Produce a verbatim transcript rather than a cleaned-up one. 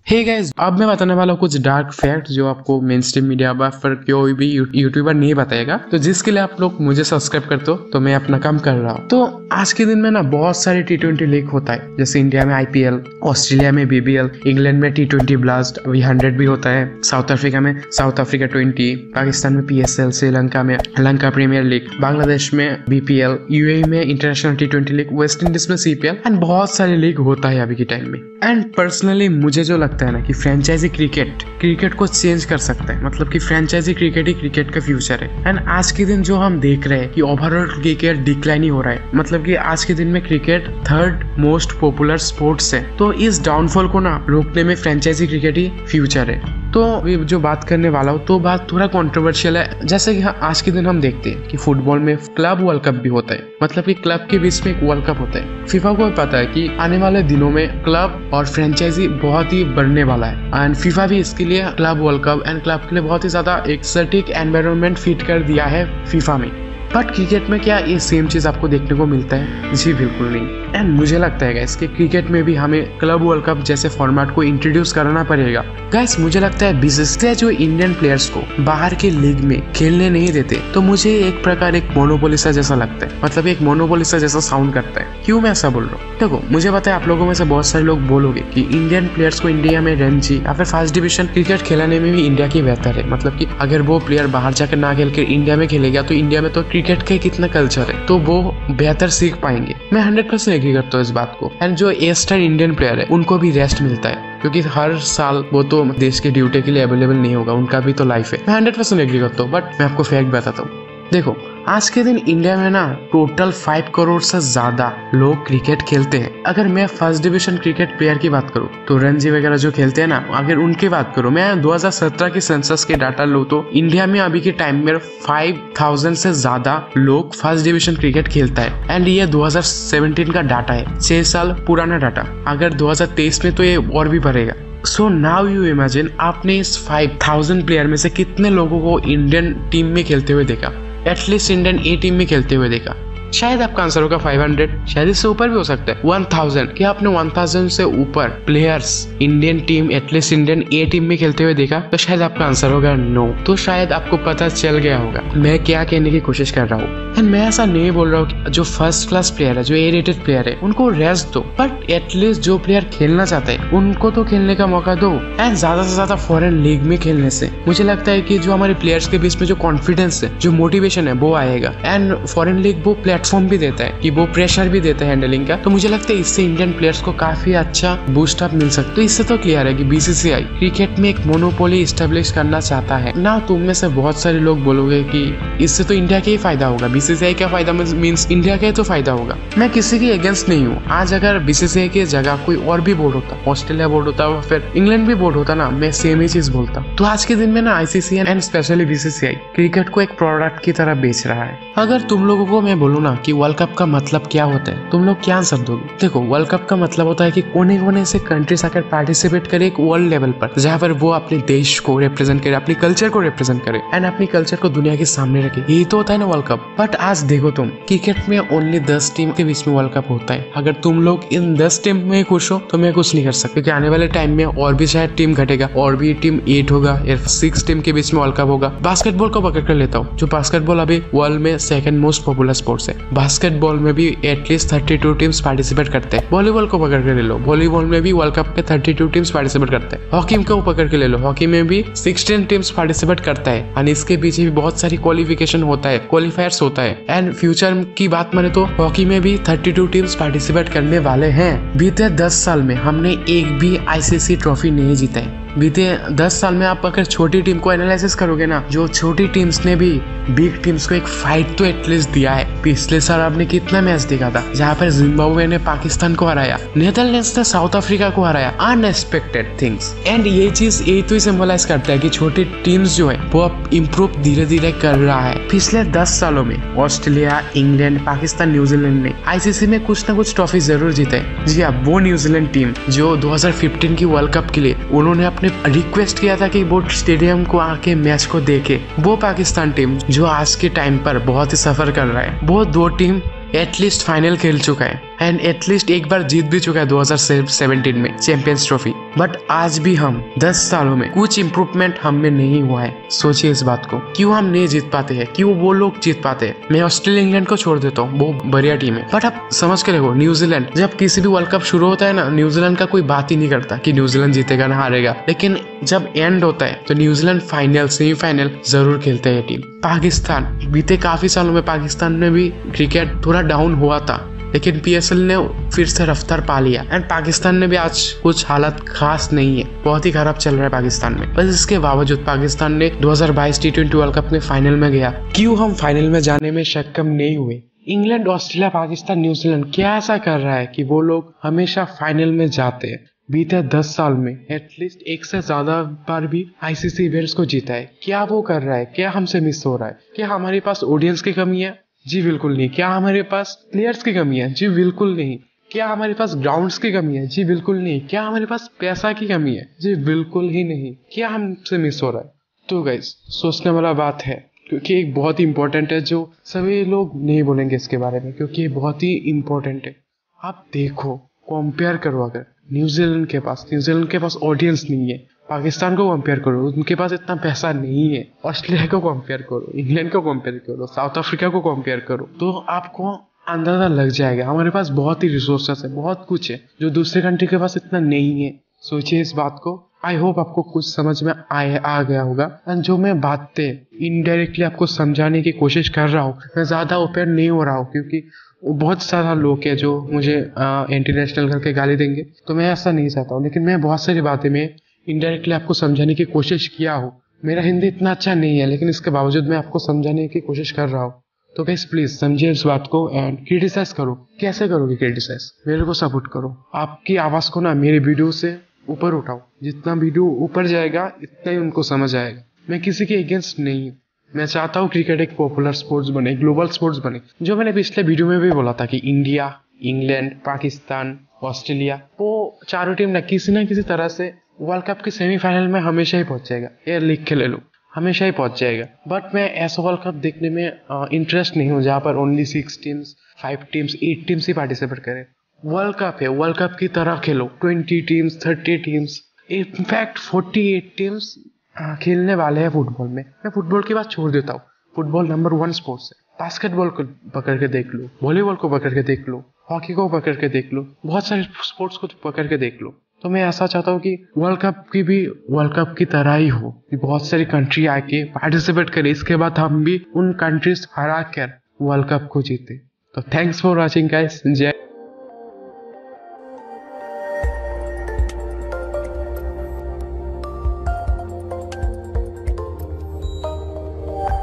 Hey guys, अब मैं बताने वाला हूँ कुछ डार्क फैक्ट जो आपको मेन स्ट्रीम मीडिया पर कोई भी यूट्यूबर नहीं बताएगा। तो जिसके लिए आप लोग मुझे सब्सक्राइब करते हो तो मैं अपना काम कर रहा हूँ। तो आज के दिन में ना बहुत सारे टी ट्वेंटी लीग होता है, जैसे इंडिया में आईपीएल, ऑस्ट्रेलिया में बीबीएल, इंग्लैंड में टी ट्वेंटी ब्लास्ट, अभी हंड्रेड भी होता है, साउथ अफ्रीका में साउथ अफ्रीका ट्वेंटी, पाकिस्तान में पीएसएल, श्रीलंका में श्रीलंका प्रीमियर लीग, बांग्लादेश में बीपीएल, यूएई में international T twenty league, West Indies में सीपीएल एंड बहुत सारे लीग होता है अभी के टाइम में। एंड पर्सनली मुझे जो लगता है ना कि फ्रेंचाइजी क्रिकेट क्रिकेट को चेंज कर सकता है, मतलब कि फ्रेंचाइजी क्रिकेट ही क्रिकेट का फ्यूचर है। एंड आज के दिन जो हम देख रहे हैं कि ओवरऑल क्रिकेट डिक्लाइन ही हो रहा है, मतलब कि आज के दिन में cricket third most popular sports है। तो इस डाउनफॉल को ना रोकने में फ्रेंचाइजी क्रिकेट ही फ्यूचर है। तो जो बात करने वाला हूँ तो बात थोड़ा कंट्रोवर्शियल है, जैसे कि हाँ, आज के दिन हम देखते हैं कि फुटबॉल में क्लब वर्ल्ड कप भी होता है, मतलब कि क्लब के बीच में एक वर्ल्ड कप होता है। फीफा को भी पता है कि आने वाले दिनों में क्लब और फ्रेंचाइजी बहुत ही बढ़ने वाला है एंड फीफा भी इसके लिए club world cup and club के लिए बहुत ही ज्यादा एक सटीक एनवायरनमेंट फिट कर दिया है फीफा में। बट क्रिकेट में क्या ये सेम चीज आपको देखने को मिलता है? जी बिल्कुल नहीं। एंड मुझे लगता है गाइस कि क्रिकेट में भी हमें क्लब वर्ल्ड कप जैसे फॉर्मेट को इंट्रोड्यूस करना पड़ेगा। गाइस मुझे लगता है बीसीसीआई जो इंडियन प्लेयर्स को बाहर के लीग में खेलने नहीं देते, तो मुझे एक प्रकार एक मोनोपोली सा जैसा लगता है, मतलब एक मोनोपोली सा जैसा साउंड करता है। क्यों मैं ऐसा बोल रहा हूँ? देखो, मुझे पता है आप लोगों में से बहुत सारे लोग बोलोगे कि इंडियन प्लेयर्स को इंडिया में रणजी या फिर फर्स्ट डिवीजन क्रिकेट खिलाने में भी इंडिया की बेहतर है, मतलब कि अगर वो प्लेयर बाहर जाकर ना खेल कर इंडिया में खेलेगा तो इंडिया में तो क्रिकेट का कितना कल्चर है, तो वो बेहतर सीख पाएंगे। मैं हंड्रेड परसेंट एग्री करता हूँ इस बात को। एंड जो ए स्टार इंडियन प्लेयर है उनको भी रेस्ट मिलता है, क्योंकि हर साल वो तो देश के ड्यूटी के लिए अवेलेबल नहीं होगा, उनका भी तो लाइफ है। मैं हंड्रेड परसेंट एग्री करता हूँ। बट मैं आपको फैक्ट बताता हूँ। देखो, आज के दिन इंडिया में ना टोटल फाइव करोड़ से ज्यादा लोग क्रिकेट खेलते हैं। अगर मैं फर्स्ट डिवीजन क्रिकेट प्लेयर की बात करूँ तो रणजी वगैरह जो खेलते हैं ना, अगर उनकी बात करूँ, मैं दो हज़ार सत्रह के सेंसस के डाटा लूँ तो इंडिया में अभी के टाइम में फाइव थाउजेंड से ज्यादा लोग फर्स्ट डिवीजन क्रिकेट खेलता है। एंड ये दो हज़ार सत्रह का डाटा है, छह साल पुराना डाटा। अगर दो हज़ार तेईस में तो ये और भी बढ़ेगा। सो नाउ यू इमेजिन, आपने इस फाइव थाउजेंड प्लेयर में से कितने लोगों को इंडियन टीम में खेलते हुए देखा, एटलीस्ट इंडियन ए टीम में खेलते हुए देखा? शायद आपका आंसर होगा फाइव हंड्रेड, शायद इससे ऊपर भी हो सकता है वन थाउजेंड। क्या आपने वन थाउजेंड से ऊपर players Indian team, at least Indian A team में खेलते हुए देखा? तो शायद आपका आंसर होगा नो। तो शायद आपको पता चल गया होगा मैं क्या कहने की कोशिश कर रहा हूँ। एंड मैं ऐसा नहीं बोल रहा हूँ कि जो फर्स्ट क्लास प्लेयर है, जो ए रेटेड प्लेयर है, उनको रेस्ट दो, बट एटलीस्ट जो प्लेयर खेलना चाहते हैं उनको तो खेलने का मौका दो। एंड ज्यादा से ज्यादा फॉरेन लीग में खेलने से मुझे लगता है कि जो हमारे प्लेयर्स के बीच में जो कॉन्फिडेंस है, जो मोटिवेशन है, वो आएगा। एंड फॉरेन लीग वो प्लेटफॉर्म भी देता है कि वो प्रेशर भी देता है हैंडलिंग का। तो मुझे लगता है इससे इंडियन प्लेयर्स को काफी अच्छा बूस्ट अप मिल सकता है। तो इससे तो क्लियर है कि बीसीसीआई क्रिकेट में एक मोनोपोली एस्टेब्लिश करना चाहता है ना। तुम में से बहुत सारे लोग बोलोगे कि इससे तो इंडिया का ही फायदा होगा, बीसीसीआई का फायदा मींस इंडिया का ही तो फायदा होगा। मैं किसी के अगेंस्ट नहीं हूँ। आज अगर बीसीसीआई की जगह कोई और भी बोर्ड होता, ऑस्ट्रेलिया बोर्ड होता या फिर इंग्लैंड भी बोर्ड होता ना, मैं सेम ही चीज बोलता। तो आज के दिन में ना ICC and specially BCCI cricket को एक प्रोडक्ट की तरह बेच रहा है। अगर तुम लोगों को मैं बोलूँ ना कि वर्ल्ड कप का मतलब क्या होता है, तुम लोग क्या आंसर दोगे? देखो, वर्ल्ड कप का मतलब होता है कि कोने कोने से कंट्रीज आकर पार्टिसिपेट करे एक वर्ल्ड लेवल पर, जहाँ पर वो अपने देश को रिप्रेजेंट करे, अपनी कल्चर को रिप्रेजेंट करे एंड अपनी कल्चर को दुनिया के सामने रखे। यही तो होता है ना वर्ल्ड कप। बट आज देखो तुम, क्रिकेट में ओनली दस टीम के बीच में वर्ल्ड कप होता है। अगर तुम लोग इन दस टीम में खुश हो तो मैं कुछ नहीं कर सकता, क्योंकि आने वाले टाइम में और भी शायद टीम घटेगा, और भी टीम एट होगा या सिक्स टीम के बीच में वर्ल्ड कप होगा। बास्केटबॉल को पकड़ कर लेता हूँ, जो बास्केटबॉल अभी वर्ल्ड में सेकंड मोस्ट पॉपुलर स्पोर्ट्स है। बास्केटबॉल में भी at least thirty two teams participate करते हैं। वॉलीबॉल को पकड़ के ले लो, वॉलीबॉल में भी वर्ल्ड कप के थर्टी टू टीम्स पार्टिसिपेट करते हैं। हॉकी को पकड़ के ले लो, हॉकी में भी सिक्सटीन टीम्स पार्टिसिपेट करता है। और इसके पीछे भी बहुत सारी क्वालिफिकेशन होता है, क्वालिफायर्स होता है। एंड फ्यूचर की बात माने तो हॉकी में भी थर्टी टू टीम्स पार्टिसिपेट करने वाले हैं। बीते दस साल में हमने एक भी आईसीसी ट्रॉफी नहीं जीता है। बीते दस साल में आप अगर छोटी टीम को एनालिसिस करोगे ना, जो छोटी टीम्स ने भी बिग टीम्स को एक फाइट तो एटलीस्ट दिया है। पिछले साल आपने कितना मैच देखा था जहाँ पर जिम्बाब्वे ने पाकिस्तान को हराया, नेदरलैंड्स ने साउथ अफ्रीका को हराया, अनएक्सपेक्टेड थिंग्स। एंड ये चीज यही तो सिंबलाइज करता है कि छोटी टीम्स जो है वो अब इम्प्रूव धीरे धीरे कर रहा है। पिछले दस सालों में ऑस्ट्रेलिया, इंग्लैंड, पाकिस्तान, न्यूजीलैंड ने आईसीसी में कुछ ना कुछ ट्रॉफी जरूर जीते। जी हाँ, वो न्यूजीलैंड टीम जो दो हज़ार पंद्रह की वर्ल्ड कप के लिए उन्होंने अपने रिक्वेस्ट किया था कि वो स्टेडियम को आके मैच को देखे, वो पाकिस्तान टीम जो आज के टाइम पर बहुत ही सफर कर रहा है, वो दो टीम एटलीस्ट फाइनल खेल चुका है। एंड एटलीस्ट एक बार जीत भी चुका है दो हज़ार सत्रह में चैंपियंस ट्रॉफी। बट आज भी हम दस सालों में कुछ इम्प्रूवमेंट हम में नहीं हुआ है। सोचिए इस बात को, क्यों हम नहीं जीत पाते हैं, क्यों वो लोग जीत पाते हैं। मैं ऑस्ट्रेलिया इंग्लैंड को छोड़ देता हूँ, वो बढ़िया टीम है, बट आप समझ के देखो न्यूजीलैंड, जब किसी भी वर्ल्ड कप शुरू होता है ना, न्यूजीलैंड का कोई बात ही नहीं करता कि न्यूजीलैंड जीतेगा ना हारेगा, लेकिन जब एंड होता है तो न्यूजीलैंड फाइनल सेमीफाइनल जरूर खेलते हैं टीम। पाकिस्तान, बीते काफी सालों में पाकिस्तान में भी क्रिकेट थोड़ा डाउन हुआ था, लेकिन पीएसएल ने फिर से रफ्तार पा लिया एंड पाकिस्तान में भी आज कुछ हालत खास नहीं है, बहुत ही खराब चल रहा है पाकिस्तान में। बस इसके बावजूद पाकिस्तान ने दो हज़ार बाईस टी ट्वेंटी वर्ल्ड कप में फाइनल में गया। क्यों हम फाइनल में जाने में सक्षम नहीं हुए? इंग्लैंड, ऑस्ट्रेलिया, पाकिस्तान, न्यूजीलैंड क्या ऐसा कर रहा है कि वो लोग हमेशा फाइनल में जाते हैं? बीते दस साल में एटलीस्ट एक से ज्यादा बार भी आईसीसी इवेंट्स को जीता है। क्या वो कर रहा है? क्या हमसे मिस हो रहा है? क्या हमारे पास ऑडियंस की कमी है? जी बिल्कुल नहीं। क्या हमारे पास प्लेयर्स की कमी है? जी बिल्कुल नहीं। क्या हमारे पास ग्राउंड्स की कमी है? जी बिल्कुल नहीं। क्या हमारे पास पैसा की कमी है? जी बिल्कुल ही नहीं। क्या हमसे मिस हो रहा है? तो गाइस, सोचने वाला बात है, क्योंकि एक बहुत ही इंपॉर्टेंट है जो सभी लोग नहीं बोलेंगे इसके बारे में, क्योंकि ये बहुत ही इंपॉर्टेंट है। आप देखो, कंपेयर करो, अगर न्यूजीलैंड के पास न्यूजीलैंड के पास ऑडियंस नहीं है, पाकिस्तान को कंपेयर करो, उनके पास इतना पैसा नहीं है, ऑस्ट्रेलिया को कंपेयर करो, इंग्लैंड को कंपेयर करो, साउथ अफ्रीका को कंपेयर करो, तो आपको अंदाजा लग जाएगा हमारे पास बहुत ही रिसोर्सेस है, बहुत कुछ है जो दूसरे कंट्री के पास इतना नहीं है। सोचिए इस बात को। आई होप आपको कुछ समझ में आए आ गया होगा। एंड जो मैं बातें इनडायरेक्टली आपको समझाने की कोशिश कर रहा हूँ, मैं ज्यादा ओपन नहीं हो रहा हूँ, क्योंकि बहुत सारा लोग है जो मुझे इंटरनेशनल करके गाली देंगे, तो मैं ऐसा नहीं चाहता हूँ। लेकिन मैं बहुत सारी बातें में इनडायरेक्टली आपको समझाने की कोशिश किया हूँ। मेरा हिंदी इतना अच्छा नहीं है, लेकिन इसके बावजूद मैं आपको समझाने की कोशिश कर रहा हूँ। तो गाइस प्लीज समझिए इस बात को एंड क्रिटिसाइज करो। कैसे करोगे क्रिटिसाइज? मेरे को सपोर्ट करो। आपकी आवाज को ना मेरे वीडियो से ऊपर उठाओ। जितना वीडियो ऊपर जाएगा इतना ही उनको समझ आएगा। मैं किसी के अगेंस्ट नहीं हूँ। मैं चाहता हूँ क्रिकेट एक पॉपुलर स्पोर्ट्स बने, ग्लोबल स्पोर्ट्स बने। जो मैंने पिछले वीडियो में भी बोला था कि इंडिया, इंग्लैंड, पाकिस्तान, ऑस्ट्रेलिया, वो चारों टीम ना किसी ना किसी तरह से वर्ल्ड कप के सेमीफाइनल में हमेशा ही पहुंच जाएगा। ये लिख के ले लो, हमेशा ही पहुंच जाएगा। बट मैं ऐसा वर्ल्ड कप देखने में इंटरेस्ट नहीं हूँ जहाँ पर only six teams, five teams, eight teams ही पार्टिसिपेट करें। वर्ल्ड कप है, वर्ल्ड कप की तरह खेलो। Twenty teams, thirty teams, in fact forty eight teams खेलने वाले हैं फुटबॉल में। मैं फुटबॉल की बात छोड़ देता हूँ। फुटबॉल नंबर वन स्पोर्ट्स है। बास्केटबॉल को पकड़ के देख लो, वॉलीबॉल को पकड़ के देख लो, हॉकी को पकड़ के देख लो, बहुत सारे स्पोर्ट्स को पकड़ के देख लो। तो मैं ऐसा चाहता हूँ कि वर्ल्ड कप की भी वर्ल्ड कप की तरह ही हो, कि बहुत सारी कंट्री आके पार्टिसिपेट करे, इसके बाद हम भी उन कंट्रीज हरा कर वर्ल्ड कप को जीते। तो थैंक्स फॉर वॉचिंग गाइस। जय